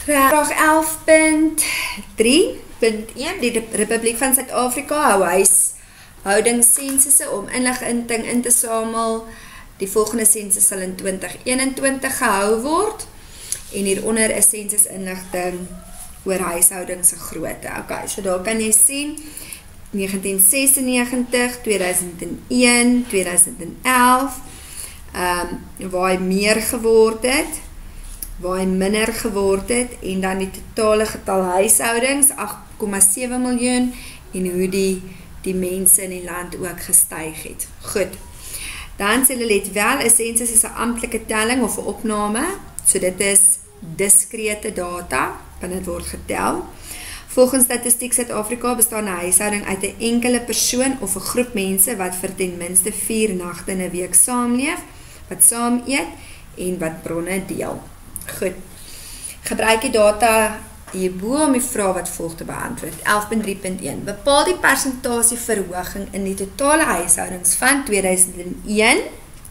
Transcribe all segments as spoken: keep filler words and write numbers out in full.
Vraag elf punt drie punt een. Die Republiek van Suid-Afrika hou huishoudingsensusse om inligting in te samel. Die volgende sensus sal in twintig eenentwintig gehou word. En hieronder is sensusinligting oor huishouding se grootte. Okay, so daar kan jy sien negentien sesennegentig, tweeduisend een, tweeduisend elf, um, waar hy meer geword het, waar hy minder geword het, en dan die totale getal huishoudings, agt komma sewe miljoen, en hoe die, die mense in die land ook gestyg het. Goed. Dan sê hulle let wel, 'n sensus is 'n amptelike telling of 'n opname, so dit is diskrete data, want dit word getel. Volgens Statistiek Suid-Afrika bestaan 'n huishouding uit 'n enkele persoon of 'n groep mense wat vir ten minste vier nagte in 'n week saamleef, wat saam eet en wat bronne deel. Goed. Gebruik die data hierbo om die vraag wat volg te beantwoord. elf punt drie punt een. Bepaal die persentasie verhoging in die totale huishoudings van tweeduisend een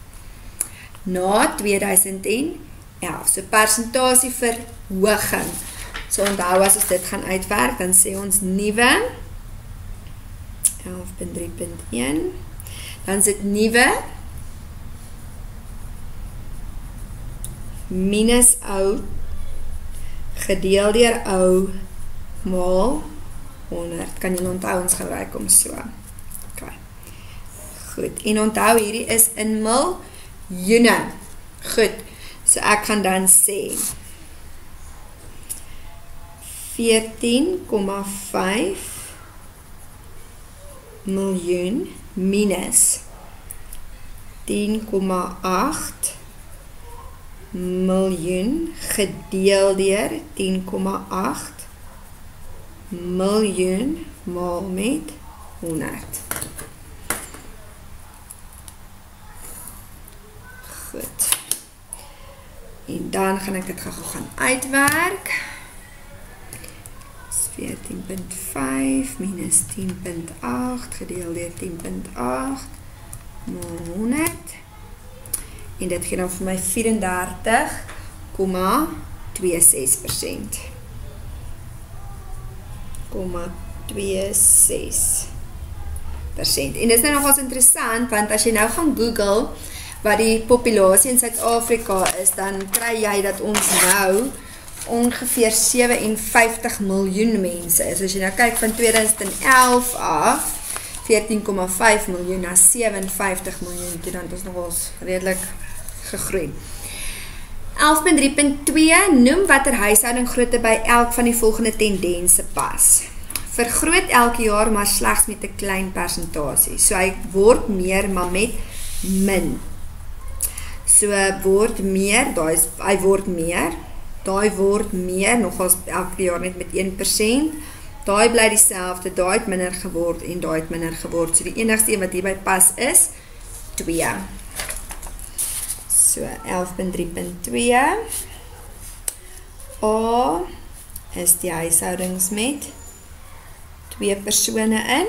na tweeduisend elf. So persentasie verhoging. So onthou as ons dit gaan uitwerk, dan sê ons nuwe elf punt drie punt een. Dan sit nuwe minus ou gedeel deur ou maal honderd. Kan jy onthou ons gebruik om so. Okay. Goed. En onthou hierdie is in miljoene. Goed. So ek gaan dan sê veertien komma vyf miljoen minus tien komma agt miljoen gedeel deur tien komma agt miljoen maal met honderd. Goed. En dan gaan ek dit gou gaan uitwerk. veertien punt vyf minus tien punt agt gedeel deur tien punt agt maal honderd. En dit gee dan vir my vyf en dertig komma twee ses persent. komma twee ses persent. En dit is nou nogals interessant, want as jy nou gaan Google wat die populasie in Suid-Afrika is, dan kry jy dat ons nou ongeveer vyf en vyftig miljoen mense is. As jy nou kyk van tweeduisend elf af, veertien komma vyf miljoen na vyf en vyftig miljoen, dan is nogals redelik gegroei. elf punt drie punt twee noem watter huishouding grootte by elk van die volgende tendense pas. Vergroot elke jaar maar slegs met 'n klein persentasie. So hy word meer maar met min. So word meer, daai hy word meer, daai word meer nogals elke jaar net met een persent. Daai bly dieselfde, daai het minder geword en daai het minder geword. So die enigste een wat hierby pas is twee. So elf punt drie punt twee. A is die huishoudings met twee persone in.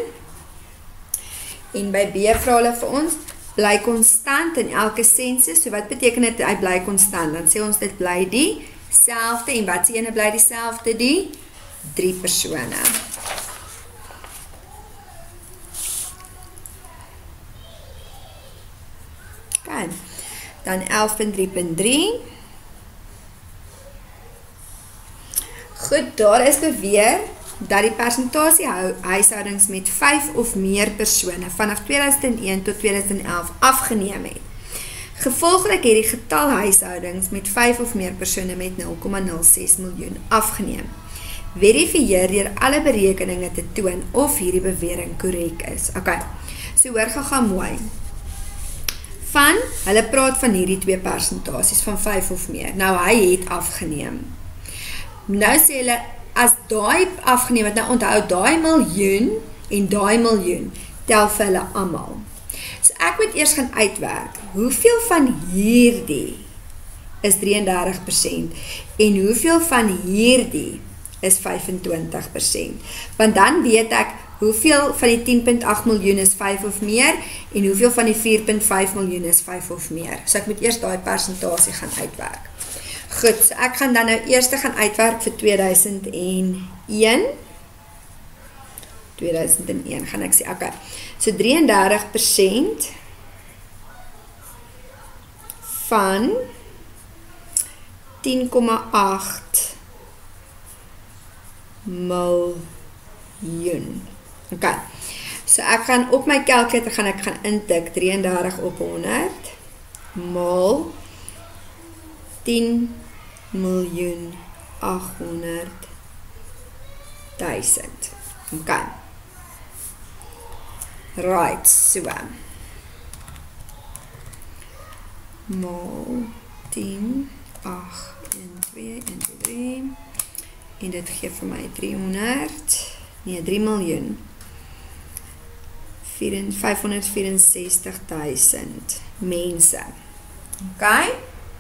En by B vra hulle vir ons, bly konstant in elke sensus. So wat beteken dit hy bly konstant? Dan sê ons dit bly dieselfde. En wat se ene bly dieselfde? Die drie persone. Okay. Dan elf punt drie punt drie. Goed, daar is beweer dat die persentasie huishoudings met vyf of meer persone vanaf tweeduisend een tot tweeduisend elf afgeneem het. Gevolglik het die getal huishoudings met vyf of meer persone met nul komma nul ses miljoen afgeneem. Verifieer deur alle berekeninge te toon of hierdie bewering korrek is. Okay, so hoor gaga mooi. Van, hulle praat van hierdie twee persentasies van vyf of meer. Nou hy het afgeneem. Nou sê hulle, as daai afgeneem het, nou onthou daai miljoen en daai miljoen tel vir hulle almal. So ek moet eers gaan uitwerk, hoeveel van hierdie is drie en dertig persent en hoeveel van hierdie is vyf en twintig persent. Want dan weet ek, hoeveel van die tien punt agt miljoen is vyf of meer en hoeveel van die vier punt vyf miljoen is vyf of meer. So ek moet eers daai persentasie gaan uitwerk. Goed, so ek gaan dan nou eerst gaan uitwerk vir tweeduisend een. tweeduisend een gaan ek sê, okay. So drieëndertig persent van tien komma agt miljoen. Okay. So ek gaan op my calculator gaan ek gaan intik drieëndertig op honderd maal tien miljoen agthonderd duisend. Okay. Right, so. Maal tien, agt, een, twee, een, twee, drie. En dit geef vir my driehonderd, nee, drie miljoen. vyfhonderdvierenzestig duisend mense. Okay?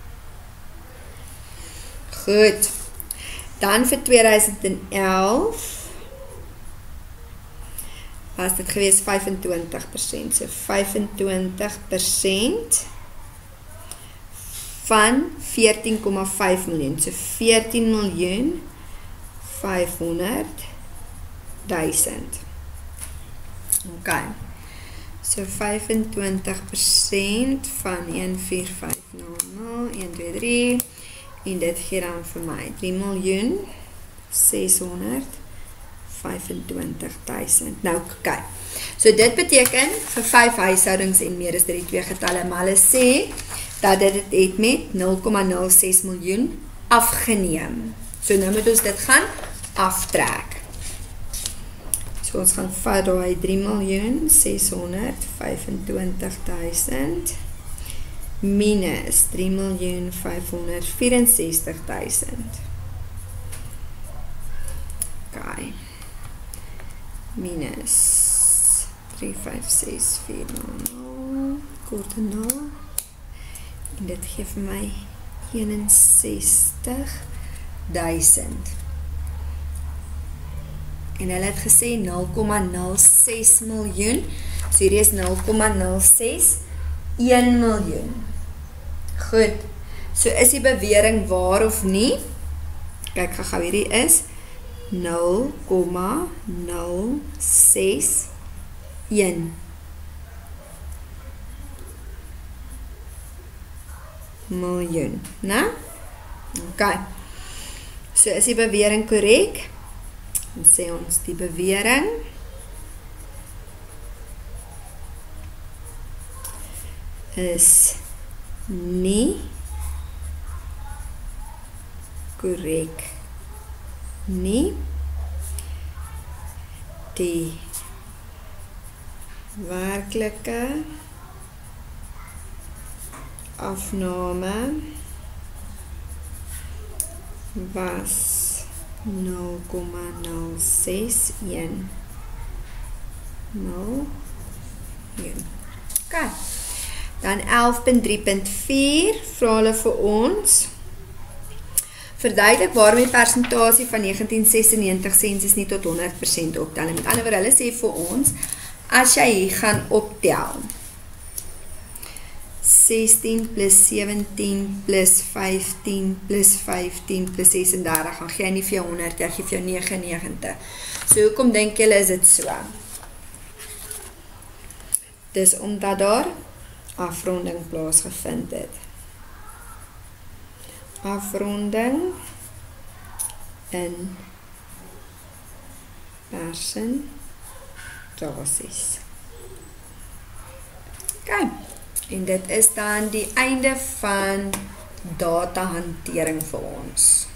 Goed. Dan vir tweeduisend elf was dit gewees vyfentwintig persent. So vyfentwintig persent van veertien komma vyf miljoen. So veertien miljoen vyfhonderd duisend. Okay. So vyfentwintig persent van een vier vyf nul nul een twee drie en dit gee dan vir my drie miljoen seshonderd vyfentwintig duisend. Nou, kyk. So dit beteken vir vyf huishoudings en meer is dit die twee getalle, maar hulle sê dat dit het met nul komma nul ses miljoen afgeneem. So nou moet ons dit gaan aftrek. So ons gaan vat daai drie miljoen seshonderd vyfentwintig duisend minus drie miljoen vyfhonderd vierenzestig duisend. Okay. Minus drie vyf ses vier nul nul kort nul en dit geef my eenenzestig duisend. En hulle het gesê nul komma nul ses miljoen, so hier is nul komma nul ses een miljoen. Goed, so is die bewering waar of nie? Kyk, gou hierdie is nul komma nul ses een miljoen, né? Okay, so is die bewering korrek? Dan sê ons die bewering is nie korrek nie. Die werklike afname was nul komma nul ses een miljoen. Okay. Dan elf punt drie punt vier vra hulle vir ons. Verduidelik waarom die persentasie van negentien sesennegentig sensus nie tot honderd persent optel. Met ander woorde, hulle sê vir ons, as jy hier gaan optel, sestien plus sewentien plus vyftien plus vyftien plus sesendertig, dan gee jy nie vir jou honderd, jy gee vir jou negenennegentig. So, hoekom denk julle is dit so? Dis omdat daar afronding plaasgevind het. Afronding in persentasies. Okay. En dit is dan die einde van data hantering vir ons.